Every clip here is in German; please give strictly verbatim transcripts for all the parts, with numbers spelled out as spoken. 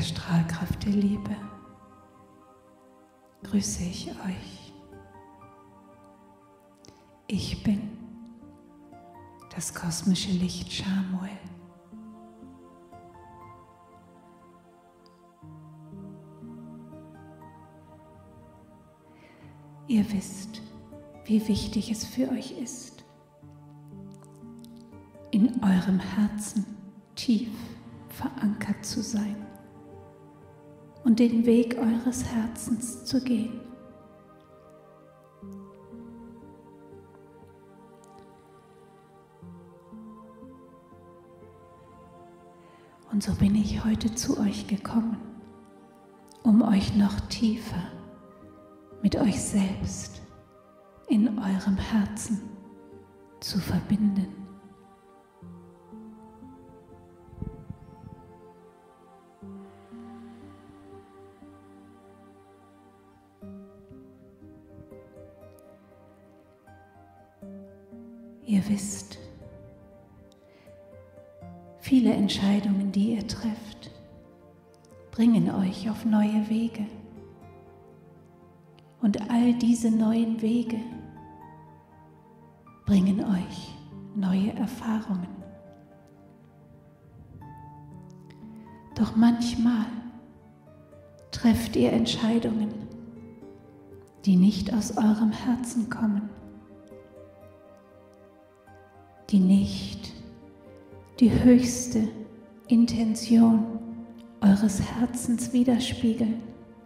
der Strahlkraft der Liebe grüße ich euch. Ich bin das kosmische Licht Schamuel. Ihr wisst, wie wichtig es für euch ist, in eurem Herzen tief verankert zu sein und den Weg eures Herzens zu gehen. Und so bin ich heute zu euch gekommen, um euch noch tiefer mit euch selbst in eurem Herzen zu verbinden. Ihr wisst, viele Entscheidungen, die ihr trefft, bringen euch auf neue Wege. Und all diese neuen Wege bringen euch neue Erfahrungen. Doch manchmal trefft ihr Entscheidungen, die nicht aus eurem Herzen kommen, die nicht die höchste Intention eures Herzens widerspiegeln.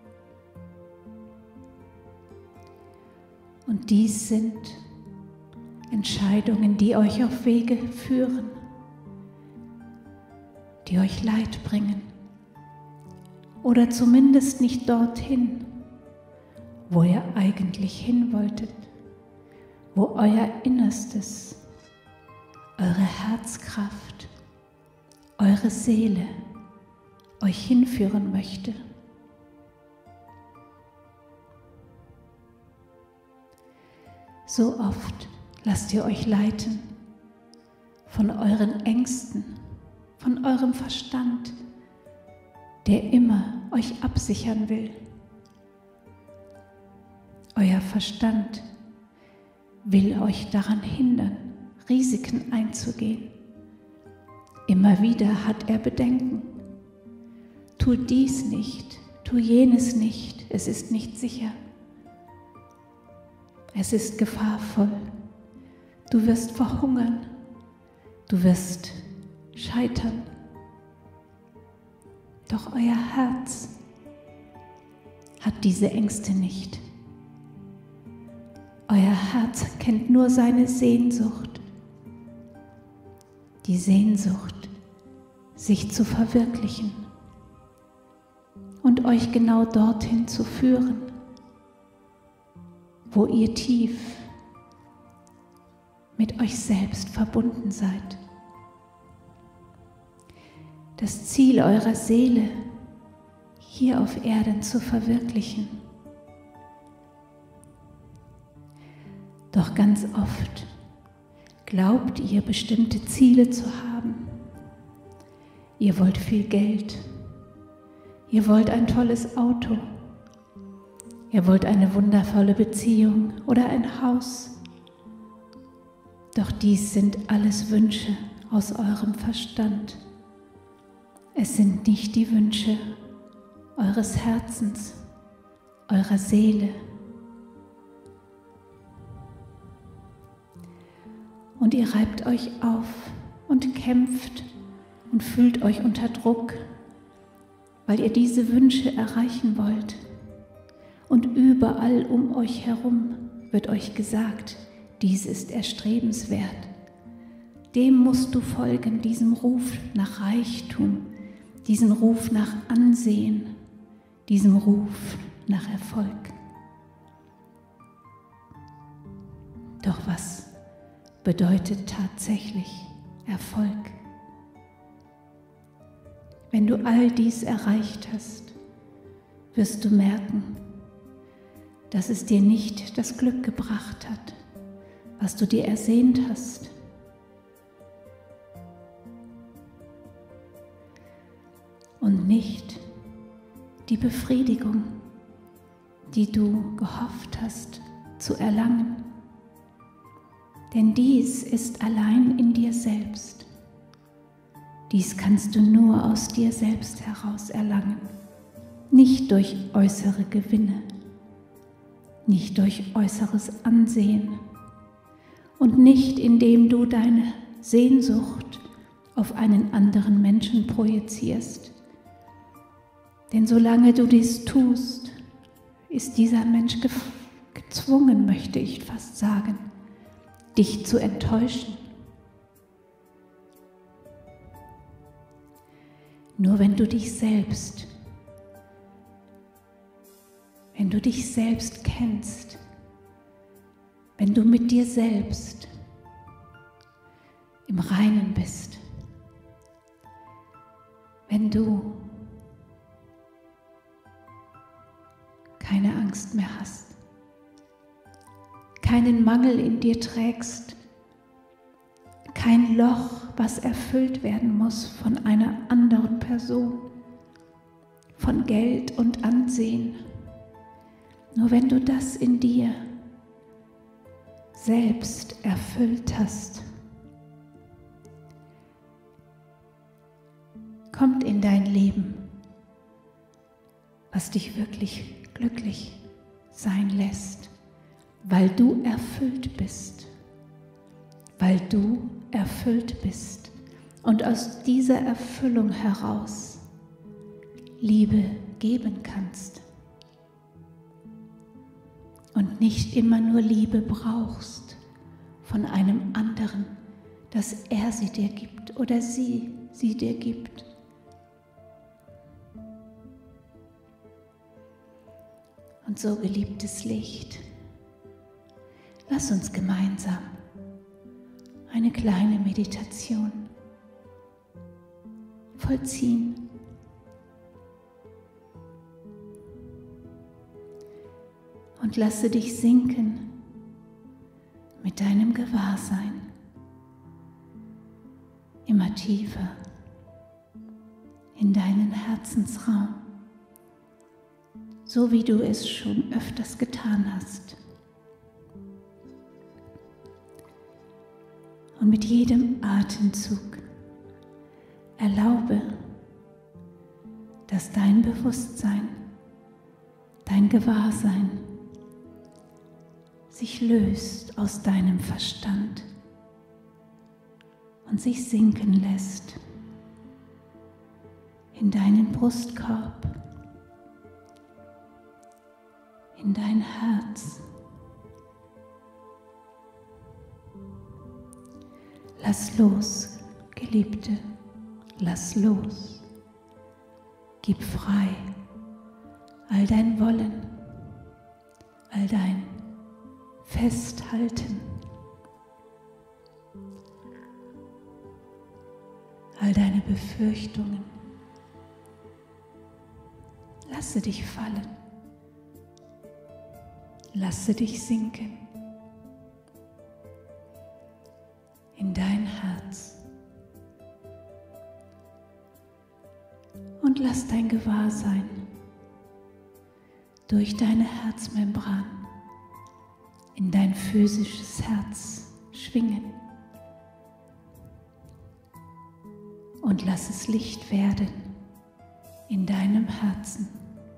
Und dies sind Entscheidungen, die euch auf Wege führen, die euch Leid bringen oder zumindest nicht dorthin, wo ihr eigentlich hin wolltet, wo euer Innerstes, eure Herzkraft, eure Seele euch hinführen möchte. So oft lasst ihr euch leiten von euren Ängsten, von eurem Verstand, der immer euch absichern will. Euer Verstand will euch daran hindern, Risiken einzugehen. Immer wieder hat er Bedenken. Tu dies nicht, tu jenes nicht, es ist nicht sicher. Es ist gefahrvoll. Du wirst verhungern. Du wirst scheitern. Doch euer Herz hat diese Ängste nicht. Euer Herz kennt nur seine Sehnsucht. Die Sehnsucht, sich zu verwirklichen und euch genau dorthin zu führen, wo ihr tief mit euch selbst verbunden seid. Das Ziel eurer Seele hier auf Erden zu verwirklichen. Doch ganz oft glaubt ihr, bestimmte Ziele zu haben. Ihr wollt viel Geld. Ihr wollt ein tolles Auto. Ihr wollt eine wundervolle Beziehung oder ein Haus. Doch dies sind alles Wünsche aus eurem Verstand. Es sind nicht die Wünsche eures Herzens, eurer Seele. Und ihr reibt euch auf und kämpft und fühlt euch unter Druck, weil ihr diese Wünsche erreichen wollt. Und überall um euch herum wird euch gesagt, dies ist erstrebenswert. Dem musst du folgen, diesem Ruf nach Reichtum, diesem Ruf nach Ansehen, diesem Ruf nach Erfolg. Doch was bedeutet tatsächlich Erfolg? Wenn du all dies erreicht hast, wirst du merken, dass es dir nicht das Glück gebracht hat, was du dir ersehnt hast. Und nicht die Befriedigung, die du gehofft hast zu erlangen. Denn dies ist allein in dir selbst. Dies kannst du nur aus dir selbst heraus erlangen, nicht durch äußere Gewinne, nicht durch äußeres Ansehen und nicht indem du deine Sehnsucht auf einen anderen Menschen projizierst. Denn solange du dies tust, ist dieser Mensch ge- gezwungen, möchte ich fast sagen, dich zu enttäuschen. Nur wenn du dich selbst, wenn du dich selbst kennst, wenn du mit dir selbst im Reinen bist, wenn du keine Angst mehr hast, keinen Mangel in dir trägst, kein Loch, was erfüllt werden muss von einer anderen Person, von Geld und Ansehen. Nur wenn du das in dir selbst erfüllt hast, kommt in dein Leben, was dich wirklich glücklich sein lässt, weil du erfüllt bist, weil du erfüllt bist und aus dieser Erfüllung heraus Liebe geben kannst und nicht immer nur Liebe brauchst von einem anderen, dass er sie dir gibt oder sie sie dir gibt. Und so, geliebtes Licht, lass uns gemeinsam eine kleine Meditation vollziehen. Und lasse dich sinken mit deinem Gewahrsein immer tiefer in deinen Herzensraum, so wie du es schon öfters getan hast. Und mit jedem Atemzug erlaube, dass dein Bewusstsein, dein Gewahrsein sich löst aus deinem Verstand und sich sinken lässt in deinen Brustkorb, in dein Herz. Lass los, Geliebte, lass los. Gib frei all dein Wollen, all dein Festhalten, all deine Befürchtungen. Lasse dich fallen. Lasse dich sinken in dein Herz und lass dein Gewahrsein durch deine Herzmembran in dein physisches Herz schwingen und lass es Licht werden in deinem Herzen.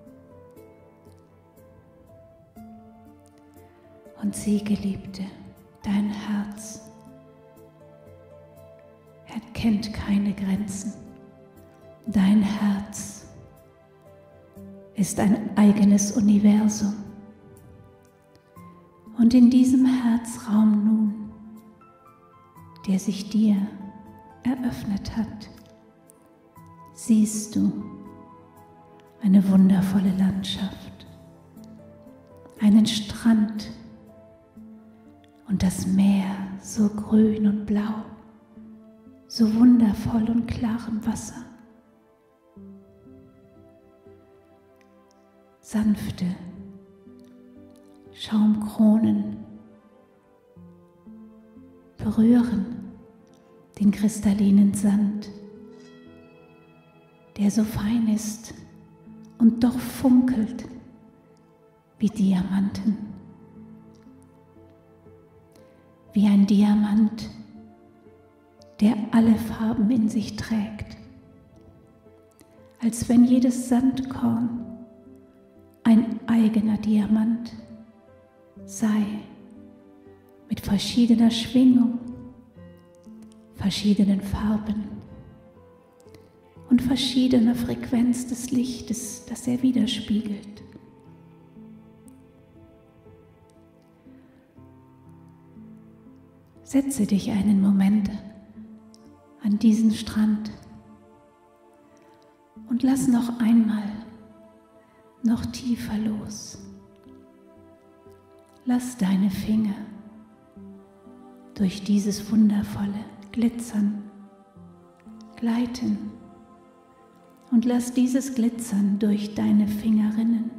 Und sieh, Geliebte, dein Herz kennt keine Grenzen. Dein Herz ist ein eigenes Universum. Und in diesem Herzraum nun, der sich dir eröffnet hat, siehst du eine wundervolle Landschaft, einen Strand und das Meer so grün und blau, so wundervoll und klarem Wasser. Sanfte Schaumkronen berühren den kristallinen Sand, der so fein ist und doch funkelt wie Diamanten. Wie ein Diamant, der alle Farben in sich trägt. Als wenn jedes Sandkorn ein eigener Diamant sei, mit verschiedener Schwingung, verschiedenen Farben und verschiedener Frequenz des Lichtes, das er widerspiegelt. Setze dich einen Moment an diesen Strand und lass noch einmal, noch tiefer los. Lass deine Finger durch dieses wundervolle Glitzern gleiten und lass dieses Glitzern durch deine Finger rinnen.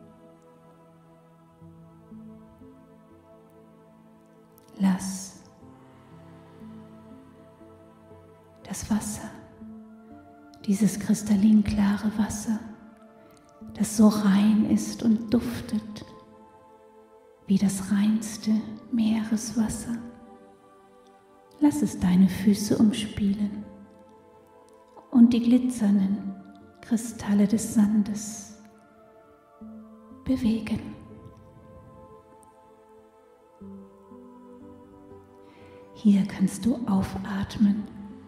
Lass das Wasser, dieses kristallin-klare Wasser, das so rein ist und duftet wie das reinste Meereswasser. Lass es deine Füße umspielen und die glitzernden Kristalle des Sandes bewegen. Hier kannst du aufatmen.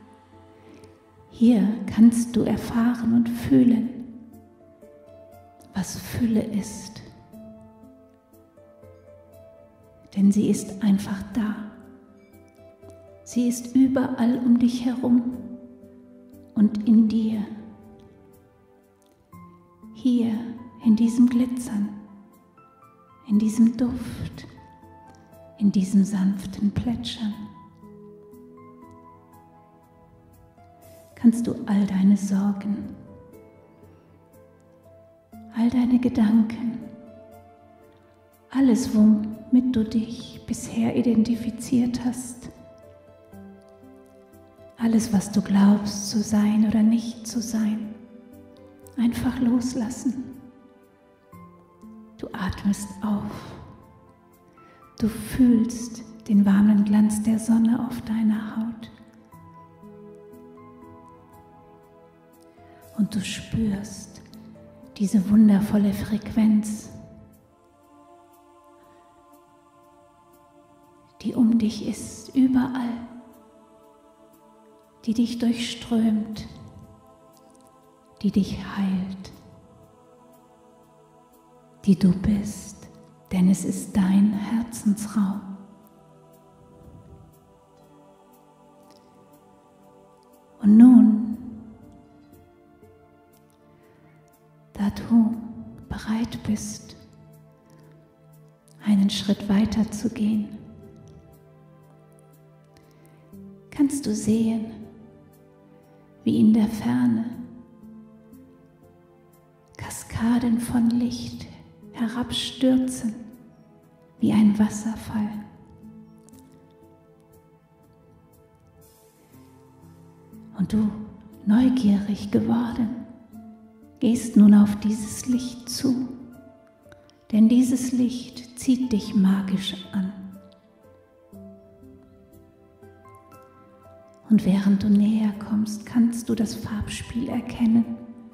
Hier kannst du erfahren und fühlen, was Fülle ist. Denn sie ist einfach da. Sie ist überall um dich herum und in dir. Hier in diesem Glitzern, in diesem Duft, in diesem sanften Plätschern. Kannst du all deine Sorgen, all deine Gedanken, alles, womit du dich bisher identifiziert hast, alles, was du glaubst zu sein oder nicht zu sein, einfach loslassen. Du atmest auf, du fühlst den warmen Glanz der Sonne auf deiner Haut. Und du spürst diese wundervolle Frequenz, die um dich ist, überall, die dich durchströmt, die dich heilt, die du bist, denn es ist dein Herzensraum. Und nun, da du bereit bist, einen Schritt weiter zu gehen, kannst du sehen, wie in der Ferne Kaskaden von Licht herabstürzen, wie ein Wasserfall. Und du, neugierig geworden, gehst nun auf dieses Licht zu, denn dieses Licht zieht dich magisch an. Und während du näher kommst, kannst du das Farbspiel erkennen.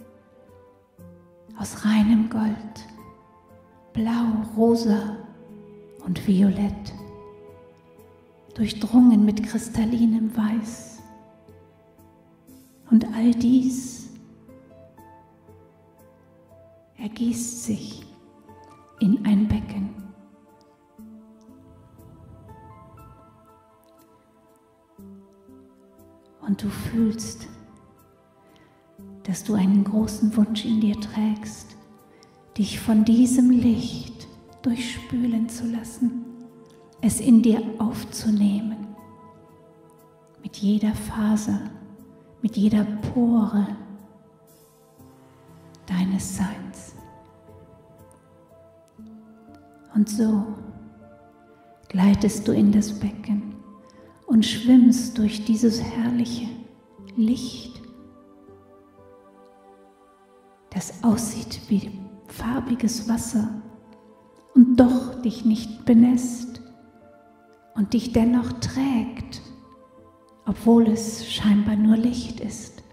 Aus reinem Gold, Blau, Rosa und Violett, durchdrungen mit kristallinem Weiß. Und all dies ergießt sich in ein Becken. Und du fühlst, dass du einen großen Wunsch in dir trägst, dich von diesem Licht durchspülen zu lassen, es in dir aufzunehmen, mit jeder Faser, mit jeder Pore deines Seins. Und so gleitest du in das Becken und schwimmst durch dieses herrliche Licht, das das aussieht wie farbiges Wasser und doch dich nicht benässt und dich dennoch trägt, obwohl es scheinbar nur Licht ist.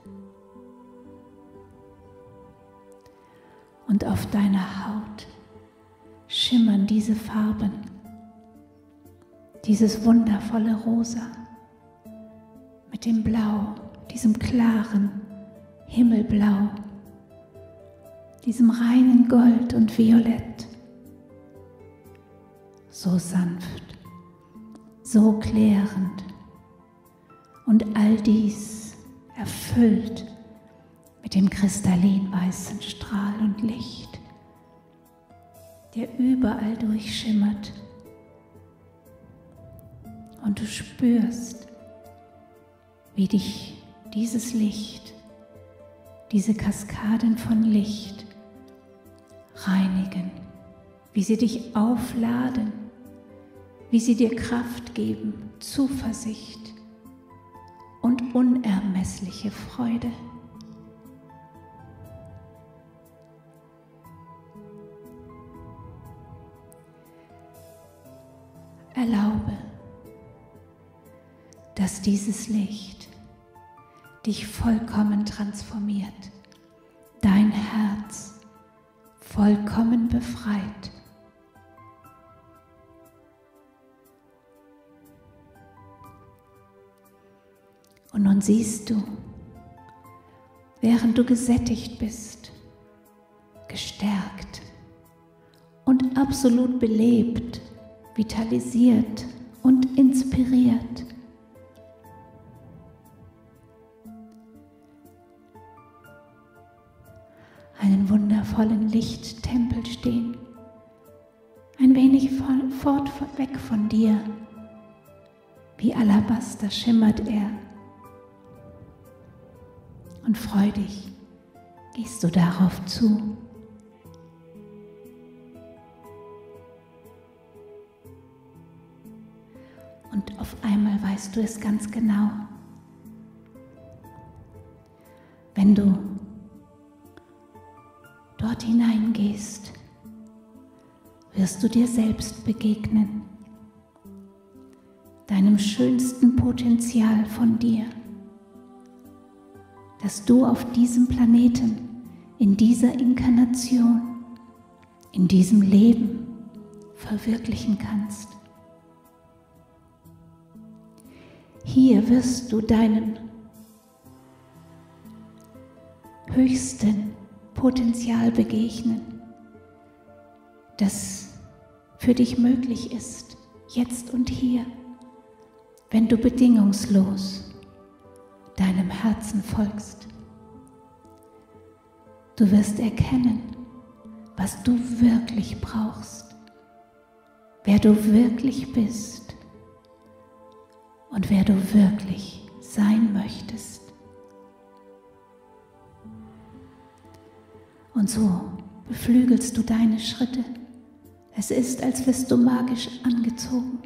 Und auf deiner Haut schimmern diese Farben, dieses wundervolle Rosa mit dem Blau, diesem klaren Himmelblau, diesem reinen Gold und Violett. So sanft, so klärend und all dies erfüllt mit dem kristallinweißen Strahl und Licht, der überall durchschimmert. Und du spürst, wie dich dieses Licht, diese Kaskaden von Licht reinigen, wie sie dich aufladen, wie sie dir Kraft geben, Zuversicht und unermessliche Freude. Erlaube, dass dieses Licht dich vollkommen transformiert, dein Herz vollkommen befreit. Und nun siehst du, während du gesättigt bist, gestärkt und absolut belebt, vitalisiert und inspiriert, einen wundervollen Lichttempel stehen, ein wenig fort weg von dir, wie Alabaster schimmert er. Und freudig gehst du darauf zu. Und auf einmal weißt du es ganz genau. Wenn du dort hineingehst, wirst du dir selbst begegnen, deinem schönsten Potenzial von dir, das du auf diesem Planeten, in dieser Inkarnation, in diesem Leben verwirklichen kannst. Hier wirst du deinem höchsten Potenzial begegnen, das für dich möglich ist, jetzt und hier, wenn du bedingungslos deinem Herzen folgst. Du wirst erkennen, was du wirklich brauchst, wer du wirklich bist und wer du wirklich sein möchtest. Und so beflügelst du deine Schritte. Es ist, als wirst du magisch angezogen.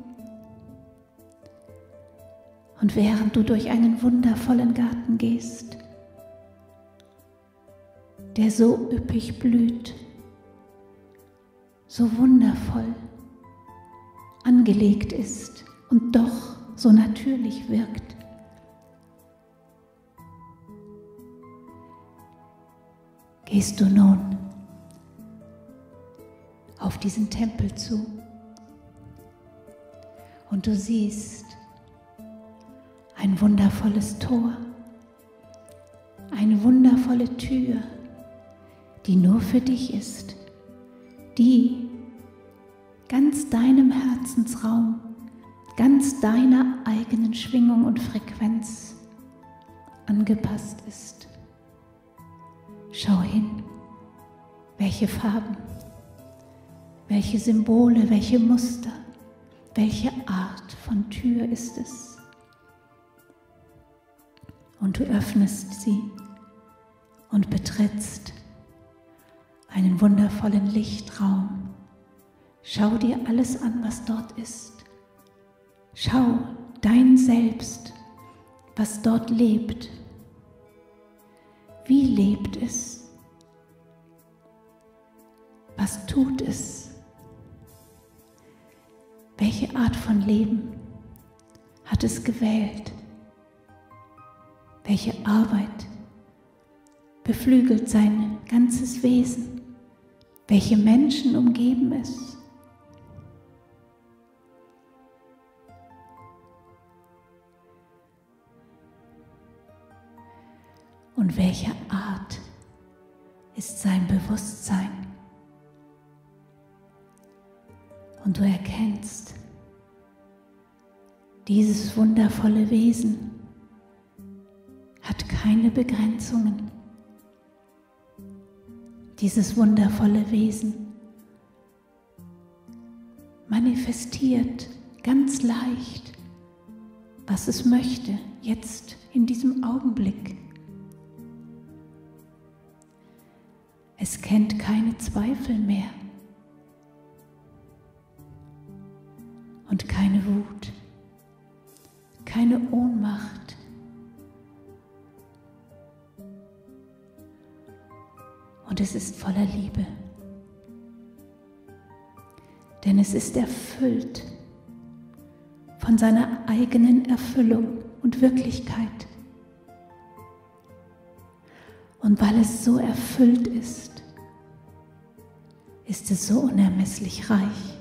Und während du durch einen wundervollen Garten gehst, der so üppig blüht, so wundervoll angelegt ist und doch so natürlich wirkt, gehst du nun auf diesen Tempel zu und du siehst ein wundervolles Tor, eine wundervolle Tür, die nur für dich ist, die ganz deinem Herzensraum, ganz deiner eigenen Schwingung und Frequenz angepasst ist. Schau hin, welche Farben, welche Symbole, welche Muster, welche Art von Tür ist es. Und du öffnest sie und betrittst einen wundervollen Lichtraum. Schau dir alles an, was dort ist. Schau dein Selbst, was dort lebt. Wie lebt es? Was tut es? Welche Art von Leben hat es gewählt? Welche Arbeit beflügelt sein ganzes Wesen? Welche Menschen umgeben es? Und welcher Art ist sein Bewusstsein? Und du erkennst, dieses wundervolle Wesen hat keine Begrenzungen. Dieses wundervolle Wesen manifestiert ganz leicht, was es möchte, jetzt in diesem Augenblick. Es kennt keine Zweifel mehr und keine Wut, keine Ohnmacht. Und es ist voller Liebe, denn es ist erfüllt von seiner eigenen Erfüllung und Wirklichkeit. Und weil es so erfüllt ist, ist es so unermesslich reich.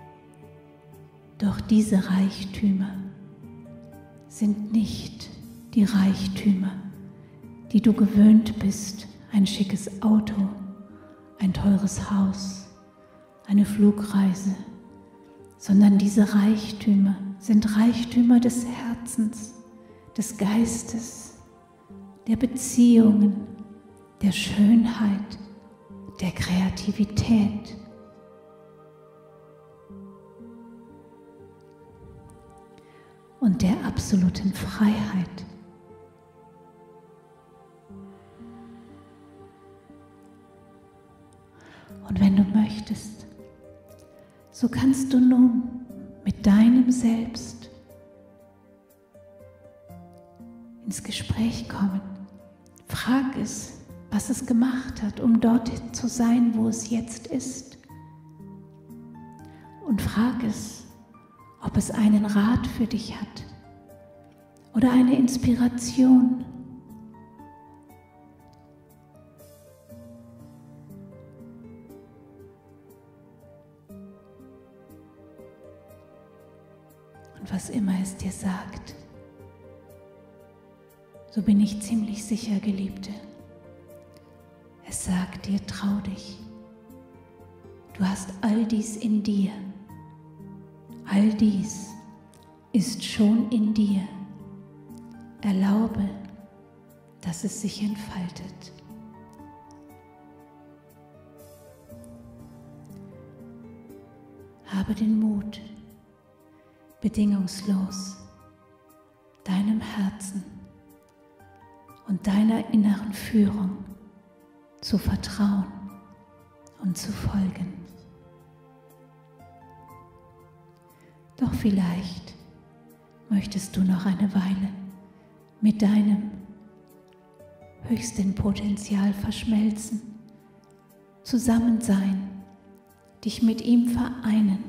Doch diese Reichtümer sind nicht die Reichtümer, die du gewöhnt bist. Ein schickes Auto, ein teures Haus, eine Flugreise, sondern diese Reichtümer sind Reichtümer des Herzens, des Geistes, der Beziehungen, der Schönheit, der Kreativität. Und der absoluten Freiheit. Und wenn du möchtest, so kannst du nun mit deinem Selbst ins Gespräch kommen. Frag es, was es gemacht hat, um dort zu sein, wo es jetzt ist. Und frag es, ob es einen Rat für dich hat oder eine Inspiration. Und was immer es dir sagt, so bin ich ziemlich sicher, Geliebte, es sagt dir, trau dich. Du hast all dies in dir. All dies ist schon in dir. Erlaube, dass es sich entfaltet. Habe den Mut, bedingungslos deinem Herzen und deiner inneren Führung zu vertrauen und zu folgen. Doch vielleicht möchtest du noch eine Weile mit deinem höchsten Potenzial verschmelzen, zusammen sein, dich mit ihm vereinen.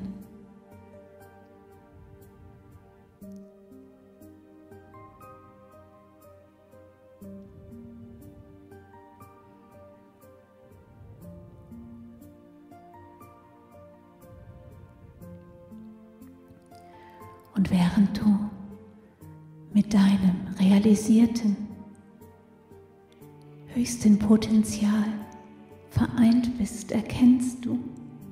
Und während du mit deinem realisierten, höchsten Potenzial vereint bist, erkennst du,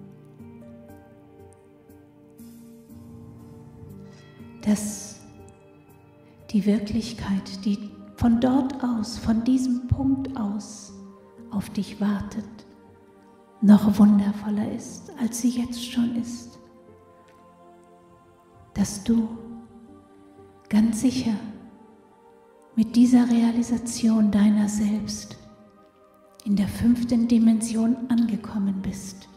dass die Wirklichkeit, die von dort aus, von diesem Punkt aus auf dich wartet, noch wundervoller ist, als sie jetzt schon ist. Dass du ganz sicher mit dieser Realisation deiner selbst in der fünften Dimension angekommen bist.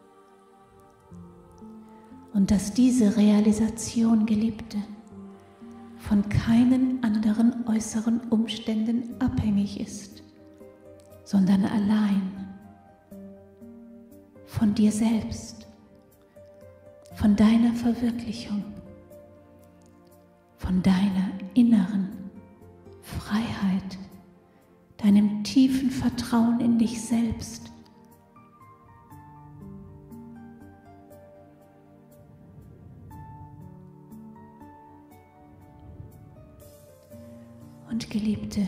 Und dass diese Realisation, Geliebte, von keinen anderen äußeren Umständen abhängig ist, sondern allein von dir selbst, von deiner Verwirklichung, von deiner inneren Freiheit, deinem tiefen Vertrauen in dich selbst. Und Geliebte,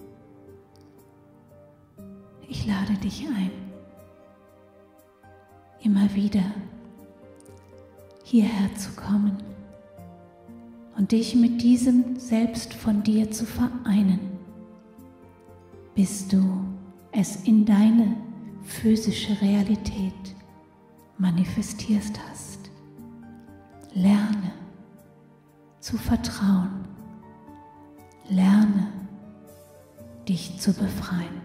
ich lade dich ein, immer wieder hierher zu kommen und dich mit diesem Selbst von dir zu vereinen, bis du es in deine physische Realität manifestierst hast. Lerne zu vertrauen. Lerne, dich zu befreien.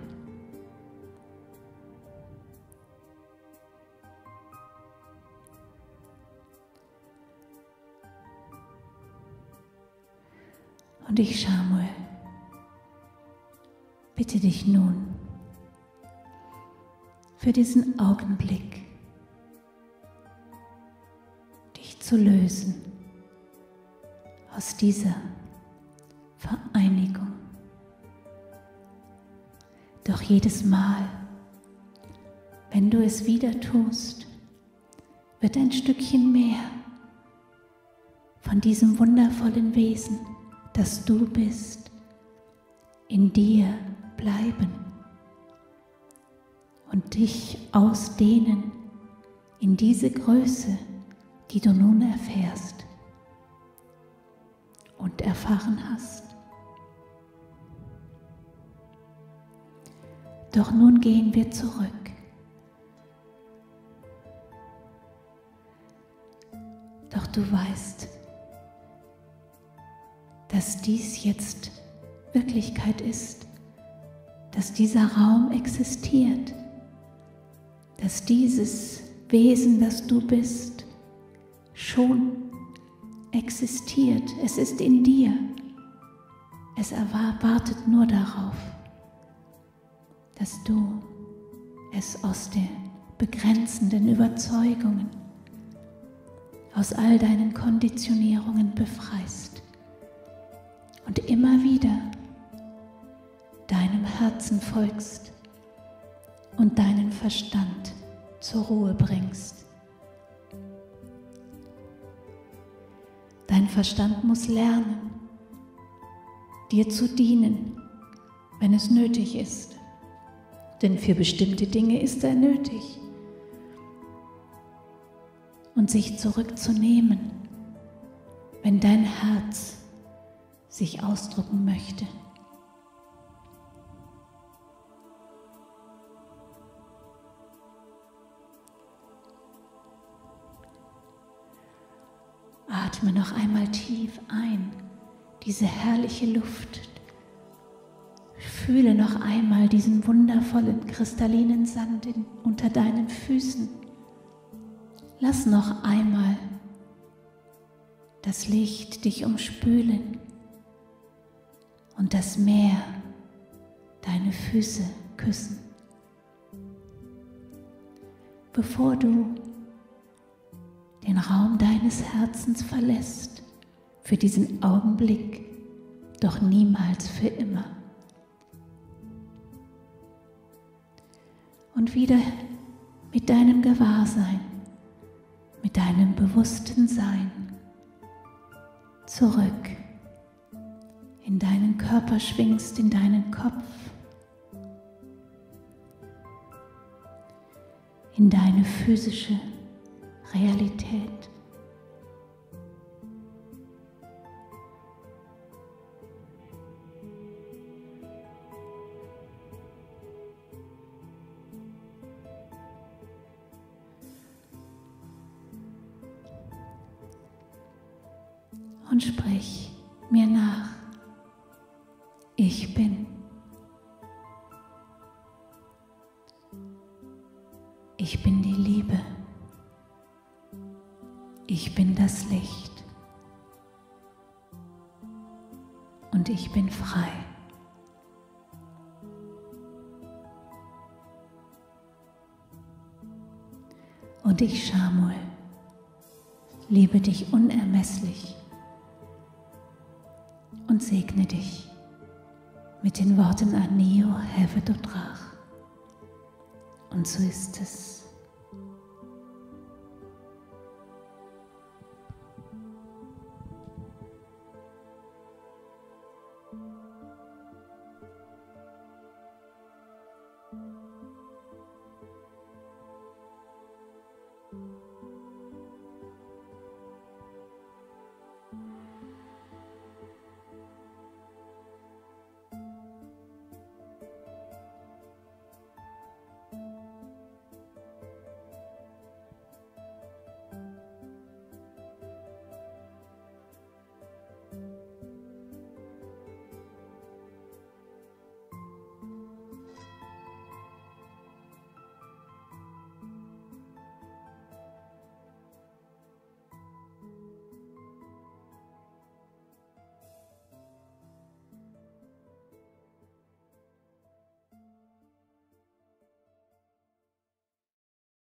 Und ich, Samuel, bitte dich nun für diesen Augenblick, dich zu lösen aus dieser Vereinigung. Doch jedes Mal, wenn du es wieder tust, wird ein Stückchen mehr von diesem wundervollen Wesen, das du bist, in dir bleiben und dich ausdehnen in diese Größe, die du nun erfährst und erfahren hast. Doch nun gehen wir zurück. Doch du weißt, dass dies jetzt Wirklichkeit ist, dass dieser Raum existiert, dass dieses Wesen, das du bist, schon existiert. Es ist in dir. Es wartet nur darauf, dass du es aus den begrenzenden Überzeugungen, aus all deinen Konditionierungen befreist und immer wieder deinem Herzen folgst und deinen Verstand zur Ruhe bringst. Dein Verstand muss lernen, dir zu dienen, wenn es nötig ist. Denn für bestimmte Dinge ist er nötig. Und sich zurückzunehmen, wenn dein Herz sich ausdrücken möchte. Atme noch einmal tief ein, diese herrliche Luft. Fühle noch einmal diesen wundervollen kristallinen Sand in, unter deinen Füßen. Lass noch einmal das Licht dich umspülen und das Meer deine Füße küssen. Bevor du den Raum deines Herzens verlässt, für diesen Augenblick, doch niemals für immer. Und wieder mit deinem Gewahrsein, mit deinem bewussten Sein zurück in deinen Körper schwingst, in deinen Kopf, in deine physische Realität. Und sprich mir nach. Ich bin. Ich bin die Liebe. Ich bin das Licht. Und ich bin frei. Und ich, Schamuel, liebe dich unermesslich und segne dich mit den Worten Anio Hevet Otrach. Und so ist es. Thank you.